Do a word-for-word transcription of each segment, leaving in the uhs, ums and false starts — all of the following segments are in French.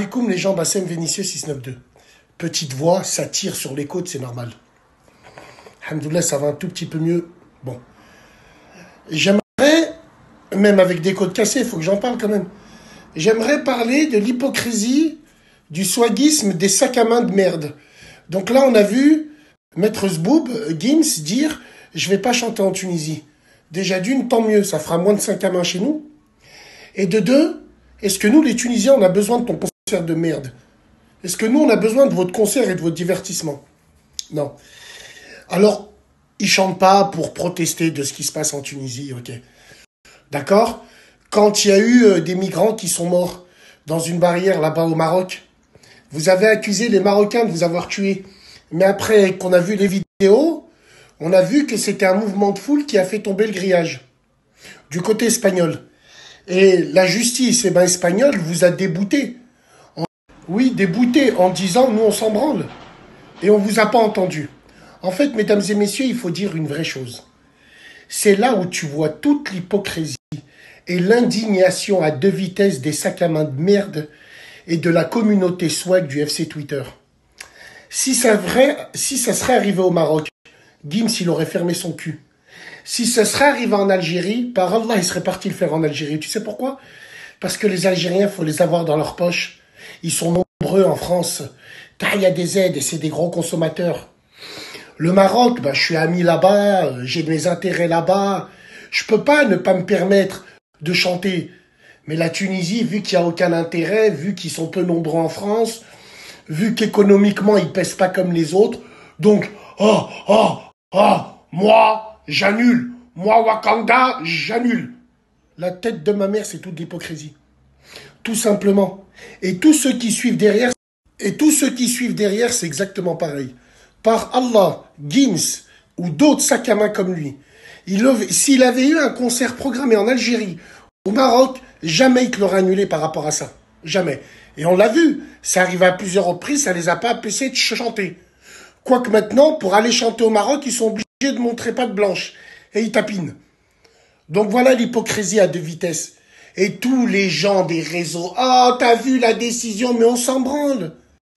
Alaikum les gens, Bassem Vénitieux six cent quatre-vingt-deux. Petite voix, ça tire sur les côtes, c'est normal. Alhamdoulilah, ça va un tout petit peu mieux. Bon. J'aimerais, même avec des côtes cassées, il faut que j'en parle quand même. J'aimerais parler de l'hypocrisie, du swagisme, des sacs à main de merde. Donc là, on a vu Maître Zboub, Gims, dire « Je vais pas chanter en Tunisie ». Déjà d'une, tant mieux, ça fera moins de sacs à main chez nous. Et de deux, est-ce que nous, les Tunisiens, on a besoin de ton concert de merde? Est-ce que nous, on a besoin de votre concert et de votre divertissement? Non. Alors, ils chantent pas pour protester de ce qui se passe en Tunisie, ok. D'accord? Quand il y a eu euh, des migrants qui sont morts dans une barrière là-bas au Maroc, vous avez accusé les Marocains de vous avoir tués. Mais après qu'on a vu les vidéos, on a vu que c'était un mouvement de foule qui a fait tomber le grillage du côté espagnol. Et la justice eh ben, espagnole vous a débouté. En... Oui, débouté en disant « nous on s'en branle ». Et on vous a pas entendu. En fait, mesdames et messieurs, il faut dire une vraie chose. C'est là où tu vois toute l'hypocrisie et l'indignation à deux vitesses des sacs à main de merde et de la communauté swag du F C Twitter. Si ça, vrai, si ça serait arrivé au Maroc, Gims, il aurait fermé son cul. Si ça serait arrivé en Algérie, par Allah, il serait parti le faire en Algérie. Tu sais pourquoi? Parce que les Algériens, faut les avoir dans leur poche. Ils sont nombreux en France. Il y a des aides et c'est des gros consommateurs. Le Maroc, bah, je suis ami là-bas, j'ai mes intérêts là-bas. Je peux pas ne pas me permettre de chanter. Mais la Tunisie, vu qu'il n'y a aucun intérêt, vu qu'ils sont peu nombreux en France, vu qu'économiquement, ils pèsent pas comme les autres, donc, oh, oh, oh, moi, j'annule. Moi, Wakanda, j'annule. La tête de ma mère, c'est toute l'hypocrisie. Tout simplement. Et tous ceux qui suivent derrière, et tous ceux qui suivent derrière, c'est exactement pareil. Par Allah, Gims ou d'autres sacs à main comme lui, s'il avait eu un concert programmé en Algérie, au Maroc, jamais il te l'aurait annulé par rapport à ça. Jamais. Et on l'a vu, ça arrive à plusieurs reprises, ça les a pas empêchés de chanter. Quoique maintenant, pour aller chanter au Maroc, ils sont obligés de montrer patte blanche. Et ils tapinent. Donc voilà l'hypocrisie à deux vitesses. Et tous les gens des réseaux, « Oh, t'as vu la décision, mais on s'en branle !»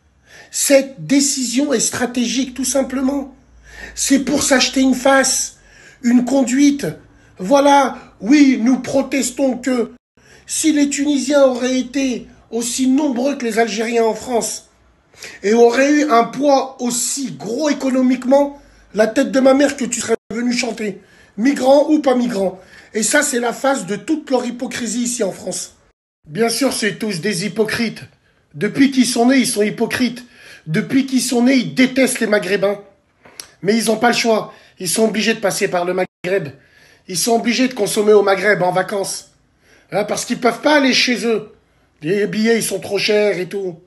Cette décision est stratégique, tout simplement. C'est pour s'acheter une face, une conduite. Voilà, oui, nous protestons que si les Tunisiens auraient été aussi nombreux que les Algériens en France et auraient eu un poids aussi gros économiquement, la tête de ma mère que tu serais venu chanter, migrant ou pas migrant. Et ça, c'est la face de toute leur hypocrisie ici en France. Bien sûr, c'est tous des hypocrites. Depuis qu'ils sont nés, ils sont hypocrites. Depuis qu'ils sont nés, ils détestent les Maghrébins. Mais ils n'ont pas le choix. Ils sont obligés de passer par le Maghreb. Ils sont obligés de consommer au Maghreb en vacances. Hein, parce qu'ils ne peuvent pas aller chez eux. Les billets, ils sont trop chers et tout.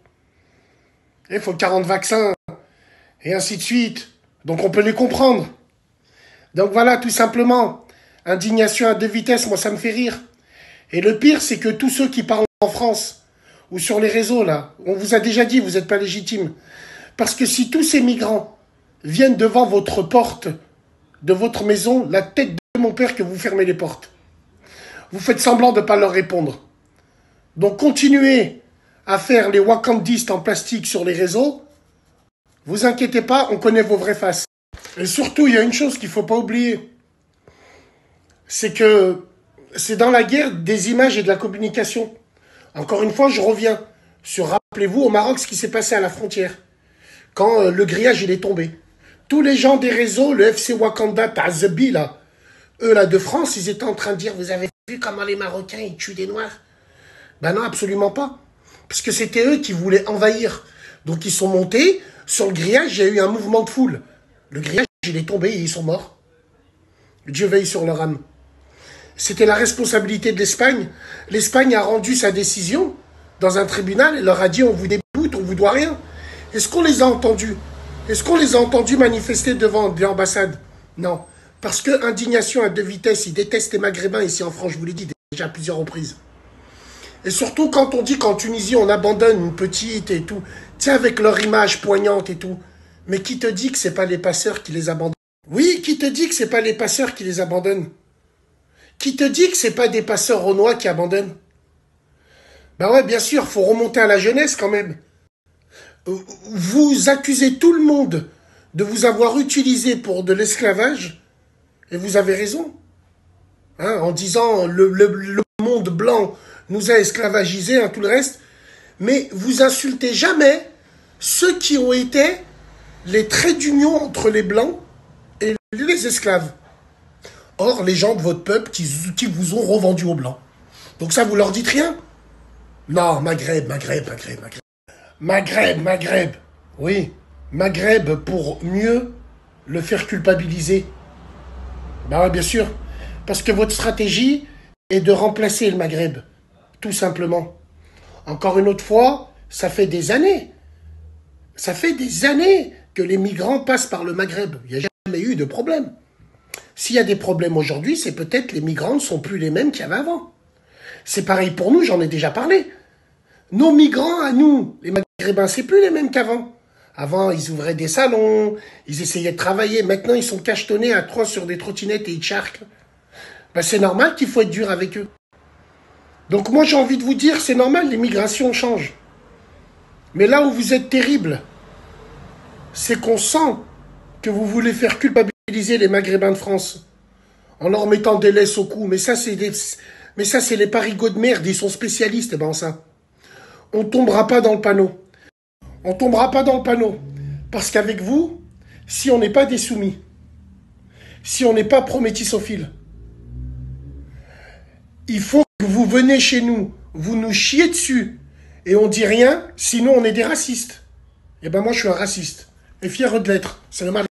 Il faut quarante vaccins. Et ainsi de suite. Donc on peut les comprendre. Donc voilà, tout simplement. Indignation à deux vitesses, moi ça me fait rire. Et le pire, c'est que tous ceux qui parlent en France, ou sur les réseaux là, on vous a déjà dit, vous n'êtes pas légitime. Parce que si tous ces migrants viennent devant votre porte, de votre maison, la tête de mon père que vous fermez les portes. Vous faites semblant de ne pas leur répondre. Donc continuez à faire les wakandistes en plastique sur les réseaux. Vous inquiétez pas, on connaît vos vraies faces. Et surtout, il y a une chose qu'il ne faut pas oublier. C'est que c'est dans la guerre des images et de la communication. Encore une fois, je reviens sur, rappelez-vous, au Maroc, ce qui s'est passé à la frontière. Quand euh, le grillage, il est tombé. Tous les gens des réseaux, le F C Wakanda, Tazabi, là, eux, là, de France, ils étaient en train de dire, vous avez vu comment les Marocains, ils tuent des Noirs? Ben non, absolument pas. Parce que c'était eux qui voulaient envahir. Donc, ils sont montés. Sur le grillage, il y a eu un mouvement de foule. Le grillage, il est tombé et ils sont morts. Dieu veille sur leur âme. C'était la responsabilité de l'Espagne. L'Espagne a rendu sa décision dans un tribunal et leur a dit, on vous déboute, on vous doit rien. Est-ce qu'on les a entendus? Est-ce qu'on les a entendus manifester devant l'ambassade? Non. Parce que indignation à deux vitesses, ils détestent les Maghrébins ici en France, je vous l'ai dit déjà à plusieurs reprises. Et surtout quand on dit qu'en Tunisie, on abandonne une petite et tout, tiens, avec leur image poignante et tout. Mais qui te dit que c'est pas les passeurs qui les abandonnent? Oui, qui te dit que c'est pas les passeurs qui les abandonnent? Qui te dit que c'est pas des passeurs renois qui abandonnent? Ben ouais, bien sûr, faut remonter à la jeunesse quand même. Vous accusez tout le monde de vous avoir utilisé pour de l'esclavage, et vous avez raison. Hein, en disant le, le, le monde blanc nous a esclavagisés, hein, tout le reste, mais vous insultez jamais ceux qui ont été les traits d'union entre les blancs et les esclaves. Or, les gens de votre peuple qui, qui vous ont revendu aux blancs. Donc ça, vous leur dites rien? Non, Maghreb, Maghreb, Maghreb, Maghreb. Maghreb, Maghreb. Oui, Maghreb pour mieux le faire culpabiliser. Ben ouais, bien sûr. Parce que votre stratégie est de remplacer le Maghreb. Tout simplement. Encore une autre fois, ça fait des années. Ça fait des années que les migrants passent par le Maghreb. Il n'y a jamais eu de problème. S'il y a des problèmes aujourd'hui, c'est peut-être les migrants ne sont plus les mêmes qu'il y avait avant. C'est pareil pour nous, j'en ai déjà parlé. Nos migrants à nous, les Maghrébins, c'est plus les mêmes qu'avant. Avant, ils ouvraient des salons, ils essayaient de travailler. Maintenant, ils sont cachetonnés à trois sur des trottinettes et ils charclent. Ben, c'est normal qu'il faut être dur avec eux. Donc moi, j'ai envie de vous dire, c'est normal, les migrations changent. Mais là où vous êtes terrible, c'est qu'on sent que vous voulez faire culpabiliser les Maghrébins de France en leur mettant des laisses au cou. Mais ça, c'est des... Mais ça, c'est les parigots de merde, ils sont spécialistes dans ça. On tombera pas dans le panneau. On tombera pas dans le panneau. Parce qu'avec vous, si on n'est pas des soumis, si on n'est pas prométhisophiles, il faut que vous venez chez nous, vous nous chiez dessus, et on dit rien, sinon on est des racistes. Et ben moi je suis un raciste, et fier de l'être, c'est normal.